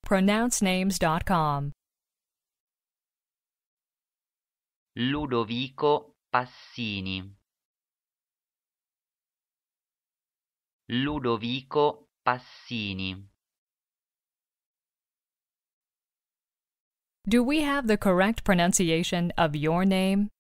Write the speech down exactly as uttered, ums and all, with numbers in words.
pronounce names dot com. Ludovico Passini. Ludovico Passini. Do we have the correct pronunciation of your name?